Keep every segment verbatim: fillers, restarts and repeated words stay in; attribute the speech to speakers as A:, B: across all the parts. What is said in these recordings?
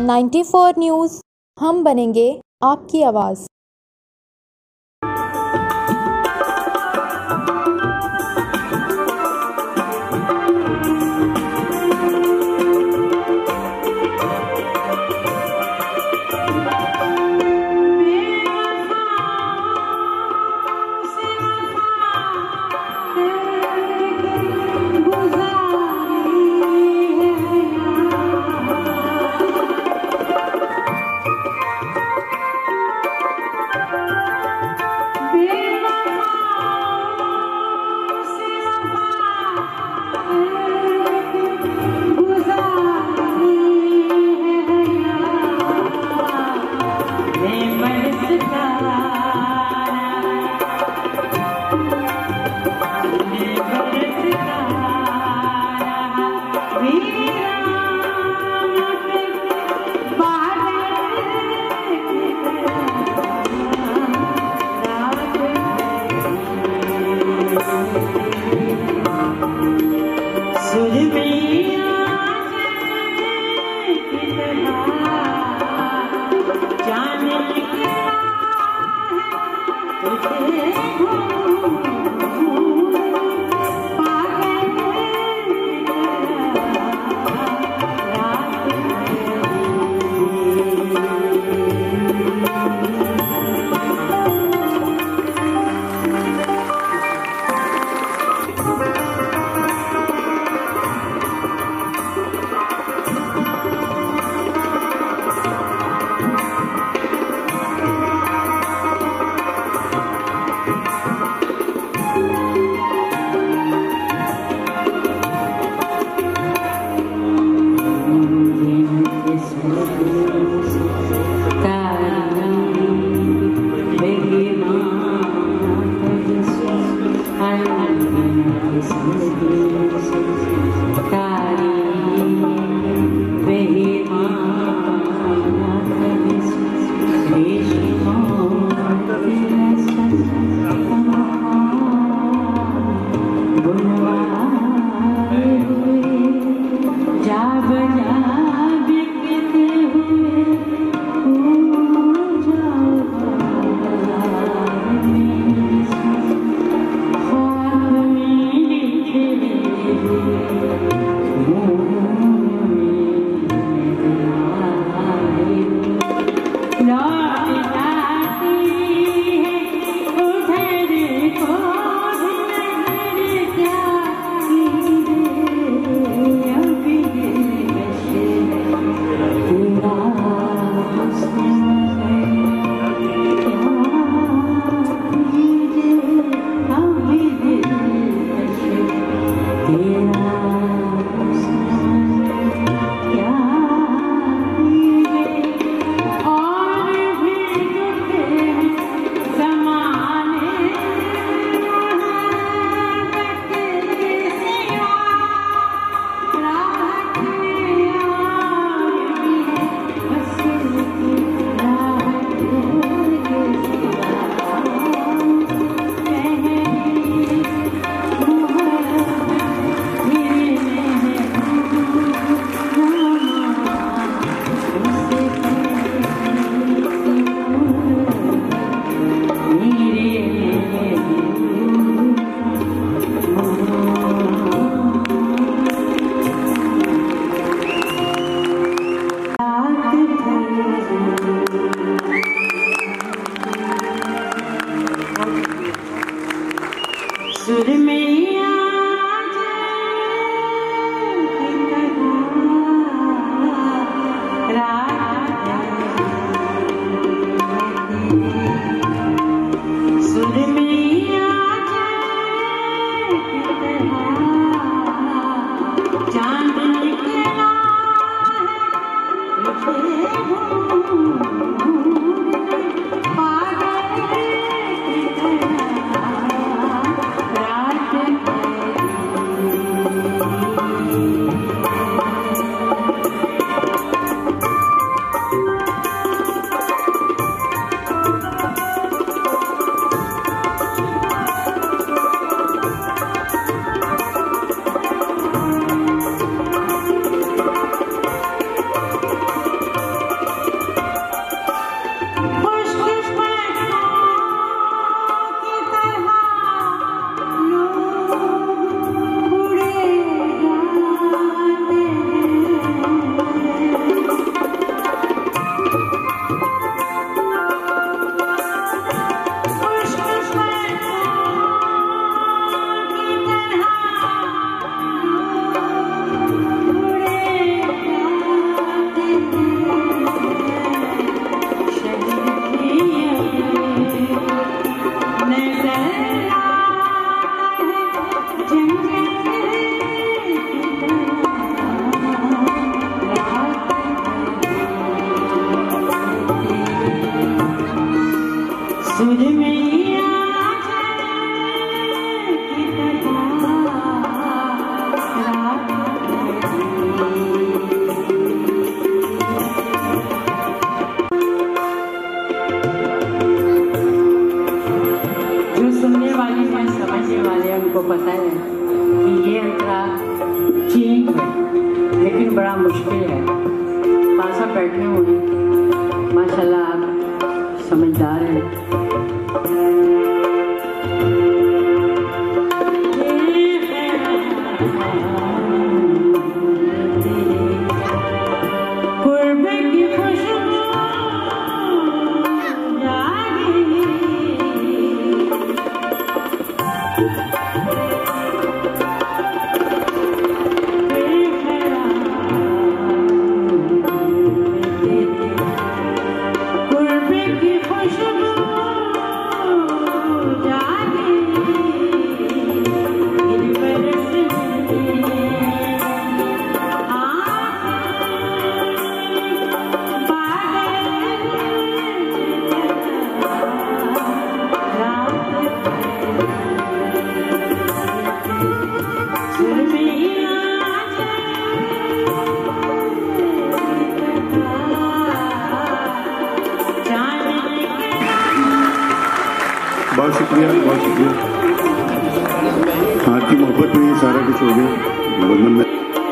A: Ninety four news, हम बनेंगे आपकी आवाज़।
B: बड़ा मुश्किल है। पास आप बैठे हुए हैं, माशाल्लाह आप समझदार हैं।
C: बहुत शुक्रिया, बहुत शुक्रिया। आपकी मोहब्बत में ये सारा कुछ हो गया। वरना मैं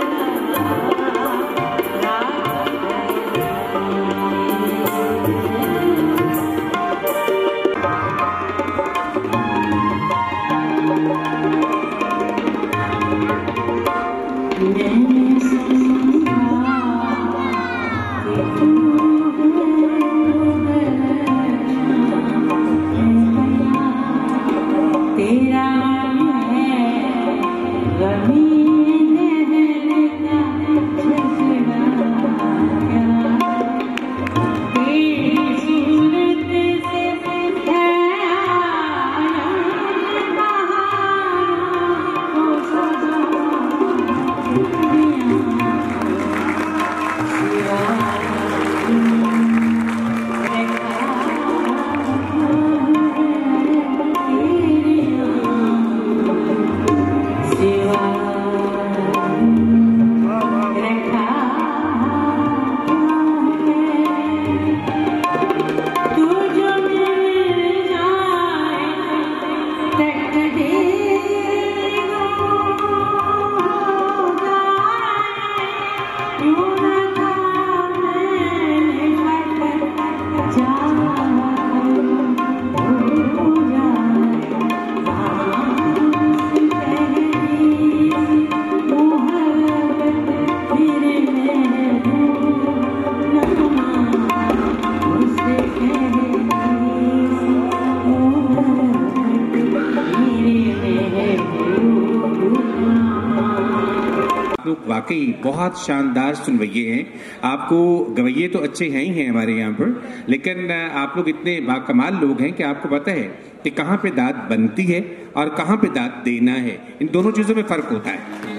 D: वाकई बहुत शानदार सुनवैये हैं। आपको गवैये तो अच्छे हैं ही हैं हमारे यहाँ पर, लेकिन आप लोग इतने बाकमाल लोग हैं कि आपको पता है कि कहाँ पे दाद बनती है और कहाँ पे दाद देना है। इन दोनों चीज़ों में फ़र्क होता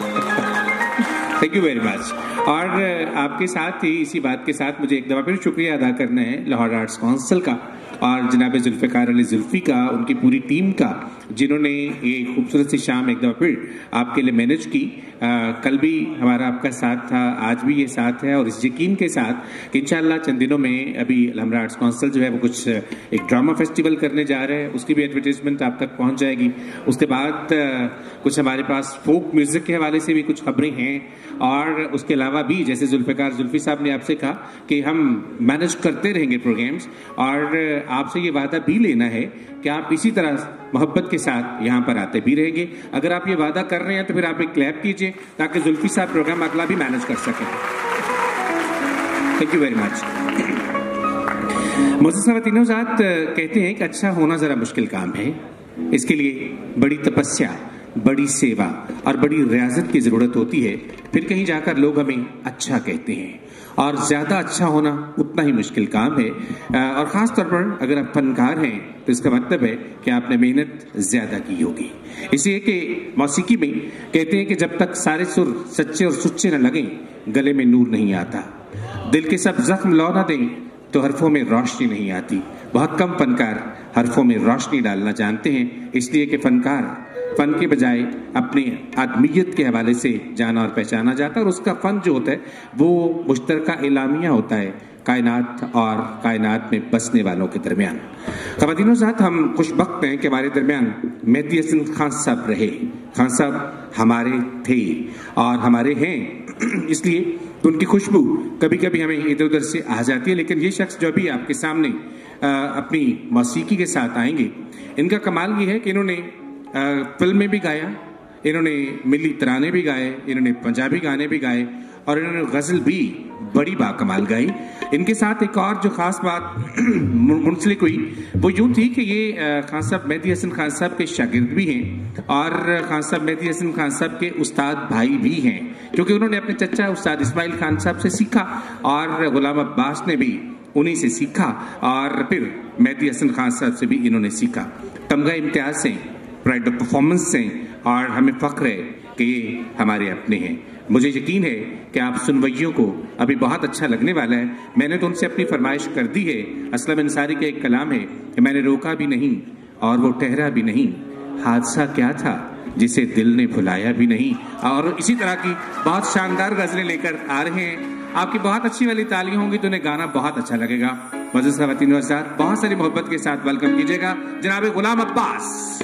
D: है। Thank you very much. और आपके साथ ही इसी बात के साथ मुझे एक दफ़ा फिर शुक्रिया अदा करना है लाहौर आर्ट्स काउंसिल का और जनाब जुल्फ़िकार अली जुल्फ़ी का, उनकी पूरी टीम का, जिन्होंने ये खूबसूरत सी शाम एक दफ़ा फिर आपके लिए मैनेज की। आ, कल भी हमारा आपका साथ था, आज भी ये साथ है और इस यकीन के साथ कि इंशाअल्लाह चंद दिनों में अभी लाहौर आर्ट्स काउंसिल जो है वो कुछ एक ड्रामा फेस्टिवल करने जा रहे हैं, उसकी भी एडवर्टीजमेंट आप तक पहुंच जाएगी। उसके बाद आ, कुछ हमारे पास फोक म्यूज़िक के हवाले से भी कुछ खबरें हैं और उसके अलावा भी जैसे जुल्फ़िकार जुल्फ़ी साहब ने आपसे कहा कि हम मैनेज करते रहेंगे प्रोग्राम्स और आपसे ये वादा भी लेना है कि आप इसी तरह मोहब्बत के साथ यहाँ पर आते भी रहेंगे। अगर आप ये वादा कर रहे हैं तो फिर आप एक क्लैप कीजिए ताकि जुल्फ़ी साहब प्रोग्राम अगला भी मैनेज कर सकें। Thank you very much. मोअज़्ज़ज़ ख़वातीन ज़ात कहते हैं कि अच्छा होना ज़रा मुश्किल काम है, इसके लिए बड़ी तपस्या, बड़ी सेवा और बड़ी रियाजत की ज़रूरत होती है, फिर कहीं जाकर लोग हमें अच्छा कहते हैं और ज़्यादा अच्छा होना उतना ही मुश्किल काम है। और ख़ास तौर पर अगर आप फनकार हैं तो इसका मतलब है कि आपने मेहनत ज़्यादा की होगी। इसलिए कि मौसीकी में कहते हैं कि जब तक सारे सुर सच्चे और सुच्चे न लगें गले में नूर नहीं आता, दिल के सब जख्म लौ न दें तो हरफों में रोशनी नहीं आती। बहुत कम फनकार हरफों में रोशनी डालना जानते हैं, इसलिए कि फनकार फ़न के बजाय अपनी आदमियत के हवाले से जाना और पहचाना जाता है और उसका फ़न जो होता है वो मुश्तरका इलामिया होता है कायनात और कायनात में बसने वालों के दरमियान। ख़वातीनो ज़ात, हम खुशबख्त हैं कि हमारे दरमियान मेहदी हसन खान साहब रहे। खान साहब हमारे थे और हमारे हैं इसलिए तो उनकी खुशबू कभी कभी हमें इधर उधर से आ जाती है। लेकिन ये शख्स जो अभी आपके सामने आ, अपनी मौसीकी के साथ आएंगे, इनका कमाल ये है कि इन्होंने फिल्म में भी गाया, इन्होंने मिली तराने भी गाए, इन्होंने पंजाबी गाने भी गाए और इन्होंने गजल भी बड़ी बाकमाल गाई। इनके साथ एक और जो खास बात मुंसलिक हुई वो यूं थी कि ये खान साहब मेहदी हसन खान साहब के शागिर्द भी हैं और खान साहब मेहदी हसन खान साहब के उस्ताद भाई भी हैं, क्योंकि उन्होंने अपने चचा उस्ताद इस्माइल खान साहब से सीखा और गुलाम अब्बास ने भी उन्हीं से सीखा और फिर मेहदी हसन खान साहब से भी इन्होंने सीखा। तमगा इम्तियाज से, प्राइड ऑफ परफॉर्मेंस से, और हमें फख्र है कि ये हमारे अपने हैं। मुझे यकीन है कि आप सुनवैयों को अभी बहुत अच्छा लगने वाला है। मैंने तो उनसे अपनी फरमाइश कर दी है। असलम अंसारी का एक कलाम है कि मैंने रोका भी नहीं और वो ठहरा भी नहीं, हादसा क्या था जिसे दिल ने भुलाया भी नहीं। और इसी तरह की बहुत शानदार गजलें लेकर आ रहे हैं। आपकी बहुत अच्छी वाली तालियां होंगी तो उन्हें गाना बहुत अच्छा लगेगा। मज़ीद ख़वातीन व हज़रात, बहुत सारी मोहब्बत के साथ वेलकम कीजिएगा जनाब गुलाम अब्बास।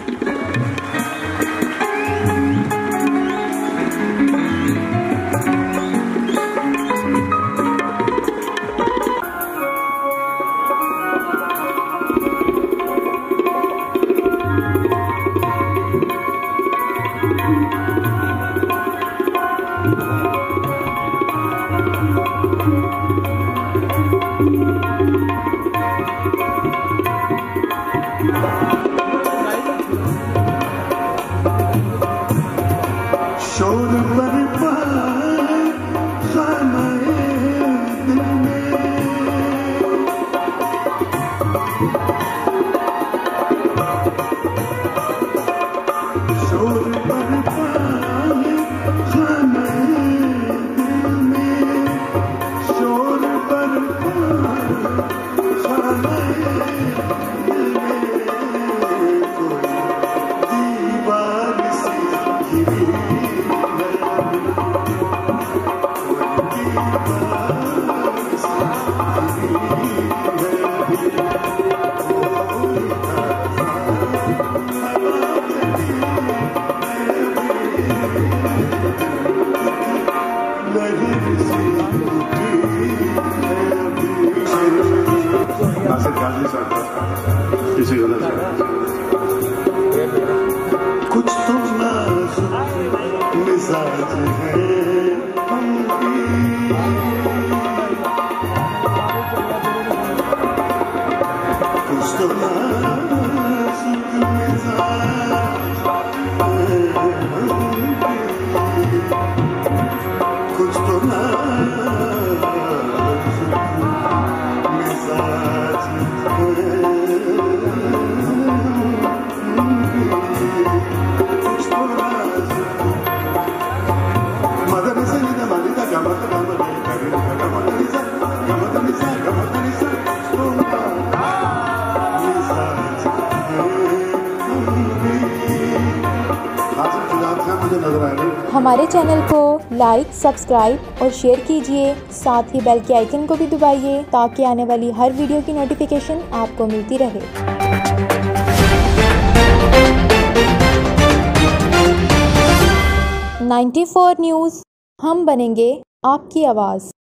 C: शोर बरपा खानाए दिल में, शोर बरपा खानाए दिल में, शोर बरपा खानाए दिल में, कोई दीवार सी घिरी इसी गलत कुछ तो नाजुक मिजाज है कुछ तो नाजुक मिजाज कुछ तो नाजुक मिजाज
A: हमारे चैनल को लाइक, सब्सक्राइब और शेयर कीजिए। साथ ही बेल के आइकन को भी दबाइए ताकि आने वाली हर वीडियो की नोटिफिकेशन आपको मिलती रहे। नाइन्टी फोर न्यूज़, हम बनेंगे आपकी आवाज़।